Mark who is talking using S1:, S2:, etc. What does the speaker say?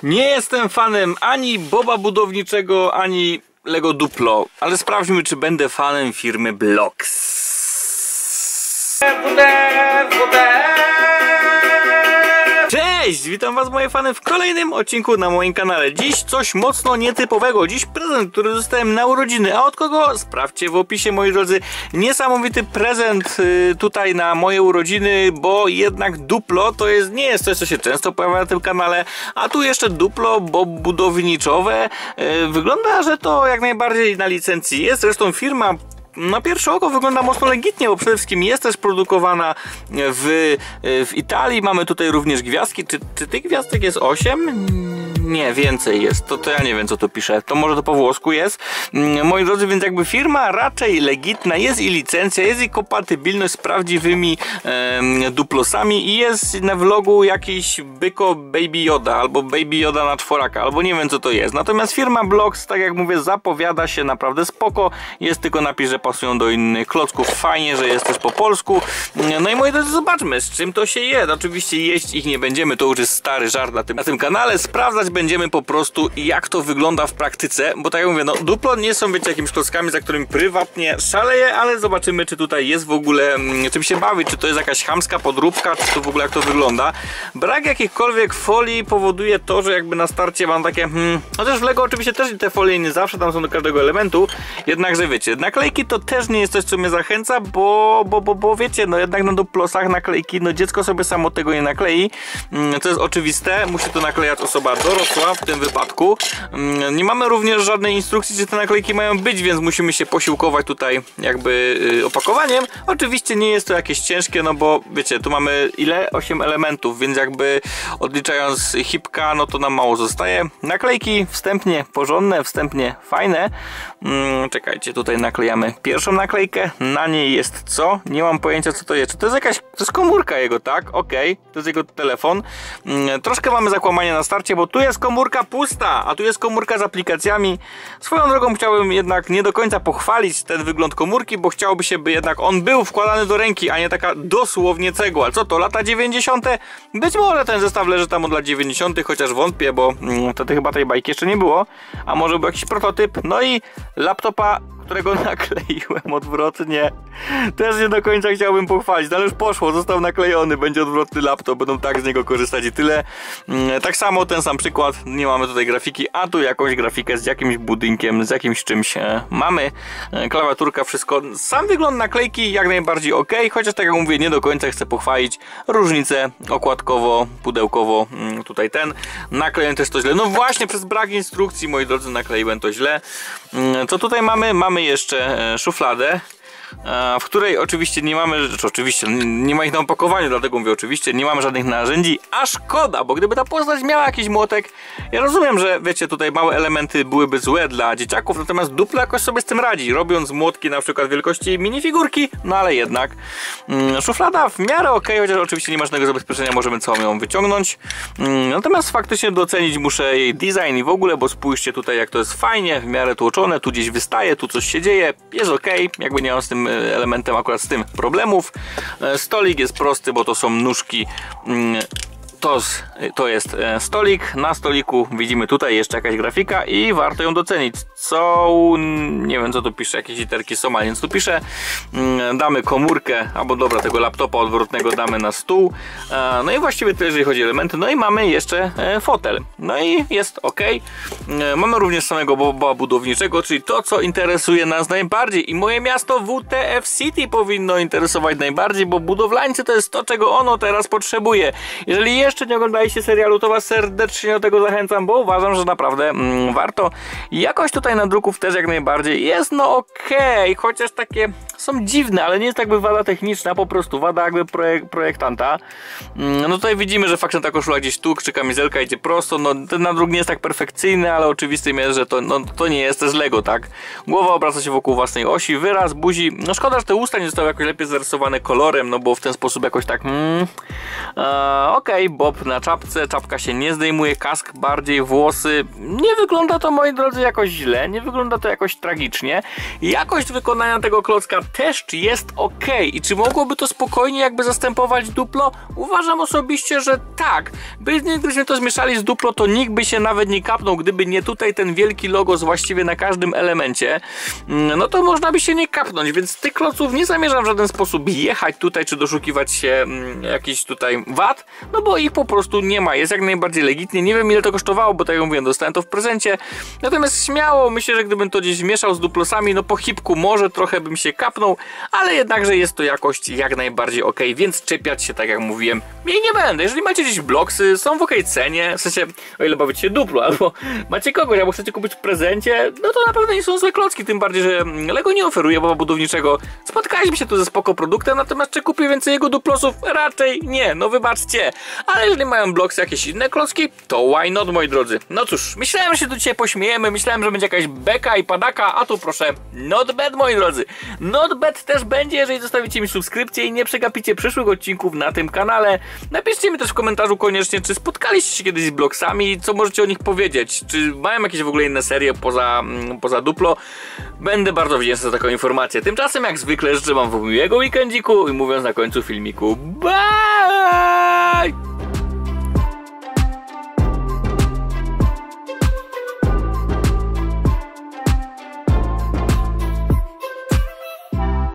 S1: Nie jestem fanem ani Boba Budowniczego, ani Lego Duplo, ale sprawdźmy, czy będę fanem firmy Blox. Cześć! Witam was, moje fany, w kolejnym odcinku na moim kanale. Dziś coś mocno nietypowego. Dziś prezent, który dostałem na urodziny. A od kogo? Sprawdźcie w opisie, moi drodzy. Niesamowity prezent tutaj na moje urodziny, bo jednak Duplo to nie jest coś, co się często pojawia na tym kanale. A tu jeszcze Duplo budowniczowe. Wygląda, że to jak najbardziej na licencji jest. Zresztą firma na pierwsze oko wygląda mocno legitnie, bo przede wszystkim jest też produkowana w Italii. Mamy tutaj również gwiazdki. Czy tych gwiazdek jest 8? Nie, więcej jest. To ja nie wiem, co tu pisze. To może to po włosku jest. Moi drodzy, więc jakby firma raczej legitna. Jest i licencja, jest i kompatybilność z prawdziwymi Duplosami i jest na vlogu jakiś byko Baby Yoda albo Baby Yoda na czworaka, albo nie wiem, co to jest. Natomiast firma Blox, tak jak mówię, zapowiada się naprawdę spoko. Jest tylko napis, że pasują do innych klocków. Fajnie, że jest też po polsku. No i moi drodzy, zobaczmy, z czym to się je. Oczywiście jeść ich nie będziemy, to już jest stary żart na tym kanale. Sprawdzać będziemy po prostu, jak to wygląda w praktyce, bo tak jak mówię, no Duplo nie są, wiecie, jakimiś klockami, za którymi prywatnie szaleję, ale zobaczymy, czy tutaj jest w ogóle czym się bawić, czy to jest jakaś chamska podróbka, czy to w ogóle jak to wygląda. Brak jakichkolwiek folii powoduje to, że jakby na starcie mam takie chociaż w Lego oczywiście też te folie nie zawsze tam są do każdego elementu, jednakże wiecie, naklejki to też nie jest coś, co mnie zachęca, bo wiecie, no jednak na Duplosach naklejki, no dziecko sobie samo tego nie naklei, to jest oczywiste, musi to naklejać osoba dorosła w tym wypadku. Nie mamy również żadnej instrukcji, czy te naklejki mają być, więc musimy się posiłkować tutaj jakby opakowaniem. Oczywiście nie jest to jakieś ciężkie, no bo wiecie, tu mamy ile? 8 elementów, więc jakby odliczając hipka, no to nam mało zostaje. Naklejki wstępnie porządne, wstępnie fajne. Czekajcie, tutaj naklejamy pierwszą naklejkę. Na niej jest co? Nie mam pojęcia, co to jest. Czy to jest jakaś... To jest komórka jego, tak? Okej, to jest jego telefon. Troszkę mamy zakłamanie na starcie, bo tu jest komórka pusta, a tu jest komórka z aplikacjami. Swoją drogą chciałbym jednak nie do końca pochwalić ten wygląd komórki, bo chciałoby się, by jednak on był wkładany do ręki, a nie taka dosłownie cegła. Co to, lata 90? Być może ten zestaw leży tam od lat 90, chociaż wątpię, bo to chyba tej bajki jeszcze nie było. A może był jakiś prototyp? No i laptopa, którego nakleiłem odwrotnie. Też nie do końca chciałbym pochwalić, no ale już poszło, został naklejony, będzie odwrotny laptop, będą tak z niego korzystać i tyle. Tak samo ten sam przykład, nie mamy tutaj grafiki, a tu jakąś grafikę z jakimś budynkiem, z jakimś czymś mamy. Klawiaturka, wszystko. Sam wygląd naklejki jak najbardziej ok, chociaż tak jak mówię, nie do końca chcę pochwalić. Różnice okładkowo, pudełkowo, tutaj ten. Nakleiłem też to źle. No właśnie, przez brak instrukcji, moi drodzy, nakleiłem to źle. Co tutaj mamy? Mamy jeszcze szufladę, w której oczywiście nie mamy, oczywiście nie ma ich na opakowaniu, dlatego mówię oczywiście, nie mamy żadnych narzędzi, a szkoda, bo gdyby ta postać miała jakiś młotek, ja rozumiem, że wiecie, tutaj małe elementy byłyby złe dla dzieciaków, natomiast Duplo jakoś sobie z tym radzi, robiąc młotki na przykład wielkości minifigurki, no ale jednak szuflada w miarę ok, chociaż oczywiście nie ma żadnego zabezpieczenia, możemy całą ją wyciągnąć, natomiast faktycznie docenić muszę jej design i w ogóle, bo spójrzcie tutaj, jak to jest fajnie, w miarę tłoczone, tu gdzieś wystaje, tu coś się dzieje, jest ok, jakby nie mam z tym elementem akurat z tym problemów. Stolik jest prosty, bo to są nóżki. To jest stolik. Na stoliku widzimy tutaj jeszcze jakaś grafika i warto ją docenić. Nie wiem, co tu pisze, jakieś literki są, ale nic tu pisze. Damy komórkę, albo dobra, tego laptopa odwrotnego damy na stół. No i właściwie tyle, jeżeli chodzi o elementy. No i mamy jeszcze fotel. No i jest ok. Mamy również samego Boba Budowniczego, czyli to, co interesuje nas najbardziej. I moje miasto WTF City powinno interesować najbardziej, bo budowlańcy to jest to, czego ono teraz potrzebuje. Jeżeli jeszcze nie oglądaliście serialu, to was serdecznie do tego zachęcam, bo uważam, że naprawdę warto. I jakość tutaj nadruków też jak najbardziej jest, no okej, chociaż takie są dziwne, ale nie jest jakby wada techniczna, po prostu wada jakby projektanta. No tutaj widzimy, że faktycznie ta koszula gdzieś tu, czy kamizelka idzie prosto, no ten nadruk nie jest tak perfekcyjny, ale oczywistym jest, że to nie jest, to jest Lego, tak? Głowa obraca się wokół własnej osi, wyraz buzi, no szkoda, że te usta nie zostały jakoś lepiej zarysowane kolorem, no bo w ten sposób jakoś tak okej, bob na czapce, czapka się nie zdejmuje, kask bardziej, włosy. Nie wygląda to, moi drodzy, jakoś źle, nie wygląda to jakoś tragicznie. Jakość wykonania tego klocka też jest ok. I czy mogłoby to spokojnie jakby zastępować Duplo? Uważam osobiście, że tak. Gdybyśmy to zmieszali z Duplo, to nikt by się nawet nie kapnął, gdyby nie tutaj ten wielki logos właściwie na każdym elemencie. No to można by się nie kapnąć, więc tych kloców nie zamierzam w żaden sposób jechać tutaj, czy doszukiwać się jakichś tutaj wad, no bo ich po prostu nie ma, jest jak najbardziej legitnie. Nie wiem, ile to kosztowało, bo tak jak mówiłem, dostałem to w prezencie, natomiast śmiało myślę, że gdybym to gdzieś zmieszał z Duplosami, no po hipku może trochę bym się kapnął, ale jednakże jest to jakość jak najbardziej ok, więc czepiać się, tak jak mówiłem, nie będę. Jeżeli macie gdzieś bloksy, są w ok cenie, w sensie, o ile bawicie się Duplo, albo macie kogoś, albo chcecie kupić w prezencie, no to na pewno nie są złe klocki, tym bardziej, że Lego nie oferuje mowa budowniczego. Spotkaliśmy się tu ze spoko produktem, natomiast czy kupię więcej jego Duplosów? Raczej nie, no wybaczcie. Ale jeżeli mają bloksy jakieś inne klocki, to why not, moi drodzy. No cóż, myślałem, że się tu dzisiaj pośmiejemy, myślałem, że będzie jakaś beka i padaka, a tu proszę, not bad, moi drodzy. Not bad też będzie, jeżeli zostawicie mi subskrypcję i nie przegapicie przyszłych odcinków na tym kanale. Napiszcie mi też w komentarzu koniecznie, czy spotkaliście się kiedyś z bloksami, co możecie o nich powiedzieć, czy mają jakieś w ogóle inne serie poza Duplo. Będę bardzo wdzięczny za taką informację. Tymczasem jak zwykle życzę wam miłego weekendziku i mówiąc na końcu filmiku, bye!